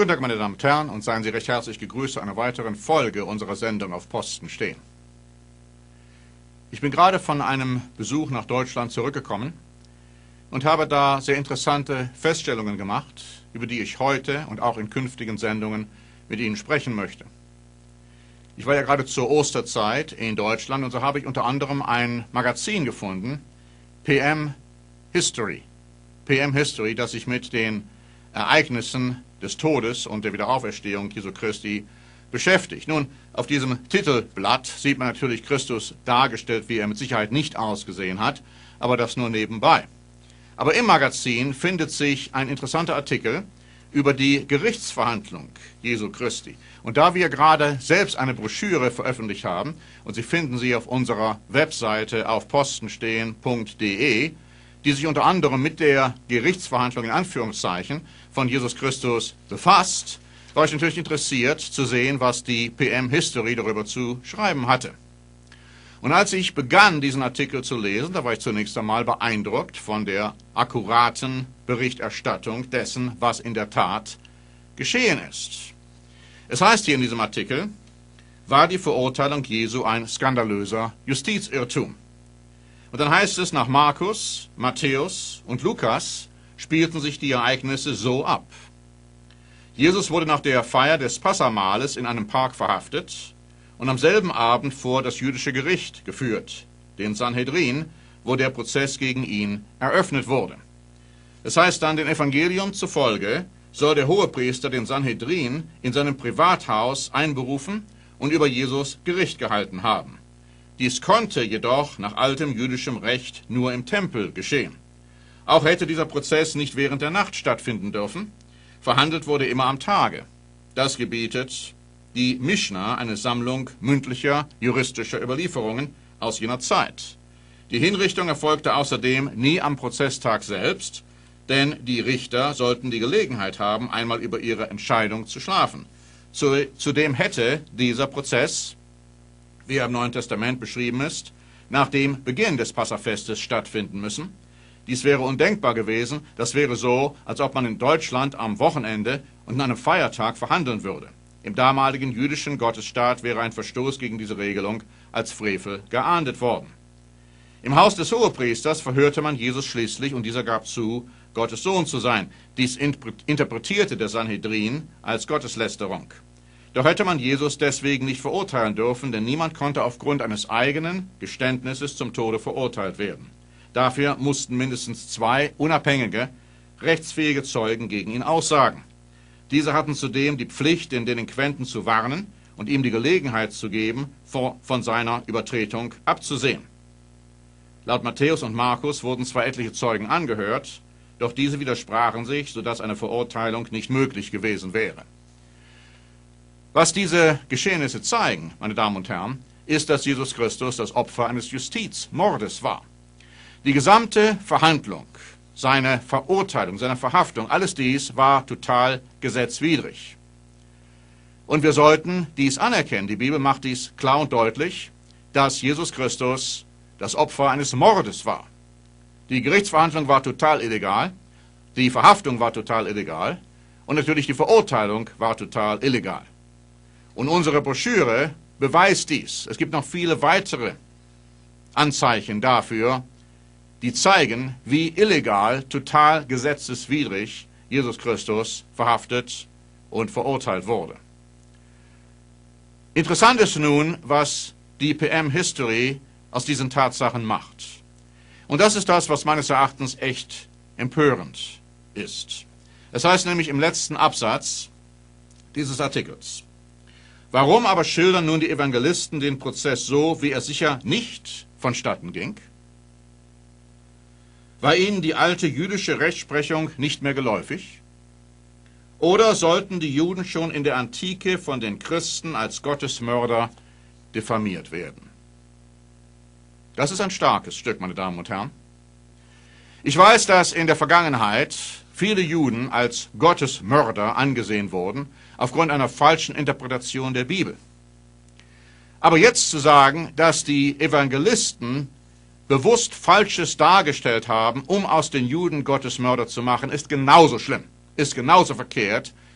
Guten Tag, meine Damen und Herren, und seien Sie recht herzlich gegrüßt zu einer weiteren Folge unserer Sendung auf Posten stehen. Ich bin gerade von einem Besuch nach Deutschland zurückgekommen und habe da sehr interessante Feststellungen gemacht, über die ich heute und auch in künftigen Sendungen mit Ihnen sprechen möchte. Ich war ja gerade zur Osterzeit in Deutschland und so habe ich unter anderem ein Magazin gefunden, PM History, das sich mit den Ereignissen des Todes und der Wiederauferstehung Jesu Christi beschäftigt. Nun, auf diesem Titelblatt sieht man natürlich Christus dargestellt, wie er mit Sicherheit nicht ausgesehen hat, aber das nur nebenbei. Aber im Magazin findet sich ein interessanter Artikel über die Gerichtsverhandlung Jesu Christi. Und da wir gerade selbst eine Broschüre veröffentlicht haben, und Sie finden sie auf unserer Webseite auf postenstehen.de, die sich unter anderem mit der Gerichtsverhandlung in Anführungszeichen von Jesus Christus befasst, war ich natürlich interessiert zu sehen, was die PM History darüber zu schreiben hatte. Und als ich begann, diesen Artikel zu lesen, da war ich zunächst einmal beeindruckt von der akkuraten Berichterstattung dessen, was in der Tat geschehen ist. Es heißt hier in diesem Artikel, war die Verurteilung Jesu ein skandalöser Justizirrtum. Und dann heißt es, nach Markus, Matthäus und Lukas spielten sich die Ereignisse so ab. Jesus wurde nach der Feier des Passamahles in einem Park verhaftet und am selben Abend vor das jüdische Gericht geführt, den Sanhedrin, wo der Prozess gegen ihn eröffnet wurde. Es heißt dann, dem Evangelium zufolge soll der Hohepriester den Sanhedrin in seinem Privathaus einberufen und über Jesus Gericht gehalten haben. Dies konnte jedoch nach altem jüdischem Recht nur im Tempel geschehen. Auch hätte dieser Prozess nicht während der Nacht stattfinden dürfen. Verhandelt wurde immer am Tage. Das gebietet die Mischna, eine Sammlung mündlicher, juristischer Überlieferungen aus jener Zeit. Die Hinrichtung erfolgte außerdem nie am Prozesstag selbst, denn die Richter sollten die Gelegenheit haben, einmal über ihre Entscheidung zu schlafen. Zudem hätte dieser Prozess, wie er im Neuen Testament beschrieben ist, nach dem Beginn des Passafestes stattfinden müssen. Dies wäre undenkbar gewesen. Das wäre so, als ob man in Deutschland am Wochenende und an einem Feiertag verhandeln würde. Im damaligen jüdischen Gottesstaat wäre ein Verstoß gegen diese Regelung als Frevel geahndet worden. Im Haus des Hohepriesters verhörte man Jesus schließlich und dieser gab zu, Gottes Sohn zu sein. Dies interpretierte der Sanhedrin als Gotteslästerung. Doch hätte man Jesus deswegen nicht verurteilen dürfen, denn niemand konnte aufgrund eines eigenen Geständnisses zum Tode verurteilt werden. Dafür mussten mindestens 2 unabhängige, rechtsfähige Zeugen gegen ihn aussagen. Diese hatten zudem die Pflicht, den Delinquenten zu warnen und ihm die Gelegenheit zu geben, von seiner Übertretung abzusehen. Laut Matthäus und Markus wurden zwar etliche Zeugen angehört, doch diese widersprachen sich, sodass eine Verurteilung nicht möglich gewesen wäre. Was diese Geschehnisse zeigen, meine Damen und Herren, ist, dass Jesus Christus das Opfer eines Justizmordes war. Die gesamte Verhandlung, seine Verurteilung, seine Verhaftung, alles dies war total gesetzwidrig. Und wir sollten dies anerkennen. Die Bibel macht dies klar und deutlich, dass Jesus Christus das Opfer eines Mordes war. Die Gerichtsverhandlung war total illegal, die Verhaftung war total illegal und natürlich die Verurteilung war total illegal. Und unsere Broschüre beweist dies. Es gibt noch viele weitere Anzeichen dafür, die zeigen, wie illegal, total gesetzeswidrig Jesus Christus verhaftet und verurteilt wurde. Interessant ist nun, was die PM History aus diesen Tatsachen macht. Und das ist das, was meines Erachtens echt empörend ist. Es heißt nämlich im letzten Absatz dieses Artikels: Warum aber schildern nun die Evangelisten den Prozess so, wie er sicher nicht vonstatten ging? War ihnen die alte jüdische Rechtsprechung nicht mehr geläufig? Oder sollten die Juden schon in der Antike von den Christen als Gottesmörder diffamiert werden? Das ist ein starkes Stück, meine Damen und Herren. Ich weiß, dass in der Vergangenheit viele Juden als Gottesmörder angesehen wurden, aufgrund einer falschen Interpretation der Bibel. Aber jetzt zu sagen, dass die Evangelisten bewusst Falsches dargestellt haben, um aus den Juden Gottesmörder zu machen, ist genauso schlimm, ist genauso verkehrt,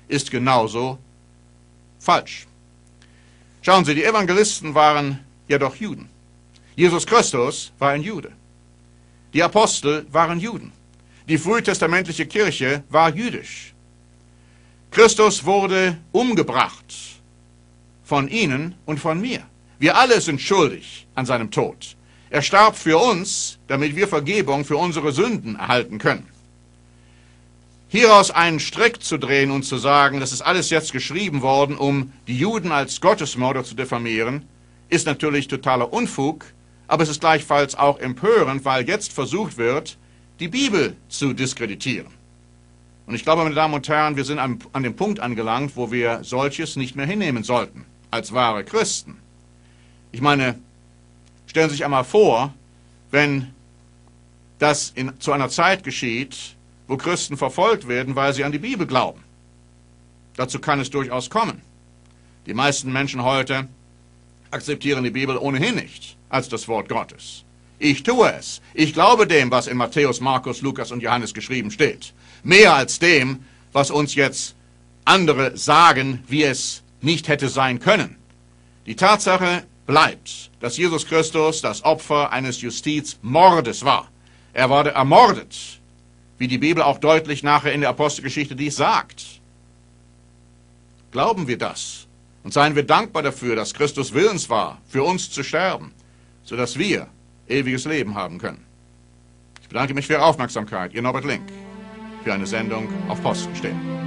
ist genauso falsch. Schauen Sie, die Evangelisten waren ja doch Juden. Jesus Christus war ein Jude. Die Apostel waren Juden. Die frühtestamentliche Kirche war jüdisch. Christus wurde umgebracht von Ihnen und von mir. Wir alle sind schuldig an seinem Tod. Er starb für uns, damit wir Vergebung für unsere Sünden erhalten können. Hieraus einen Strick zu drehen und zu sagen, das ist alles jetzt geschrieben worden, um die Juden als Gottesmörder zu diffamieren, ist natürlich totaler Unfug, aber es ist gleichfalls auch empörend, weil jetzt versucht wird, die Bibel zu diskreditieren. Und ich glaube, meine Damen und Herren, wir sind an dem Punkt angelangt, wo wir solches nicht mehr hinnehmen sollten, als wahre Christen. Ich meine, stellen Sie sich einmal vor, wenn das zu einer Zeit geschieht, wo Christen verfolgt werden, weil sie an die Bibel glauben. Dazu kann es durchaus kommen. Die meisten Menschen heute akzeptieren die Bibel ohnehin nicht als das Wort Gottes. Ich tue es. Ich glaube dem, was in Matthäus, Markus, Lukas und Johannes geschrieben steht. Mehr als dem, was uns jetzt andere sagen, wie es nicht hätte sein können. Die Tatsache bleibt, dass Jesus Christus das Opfer eines Justizmordes war. Er wurde ermordet, wie die Bibel auch deutlich nachher in der Apostelgeschichte dies sagt. Glauben wir das und seien wir dankbar dafür, dass Christus willens war, für uns zu sterben, sodass wir ewiges Leben haben können. Ich bedanke mich für Ihre Aufmerksamkeit. Ihr Norbert Link für eine Sendung auf Posten stehen.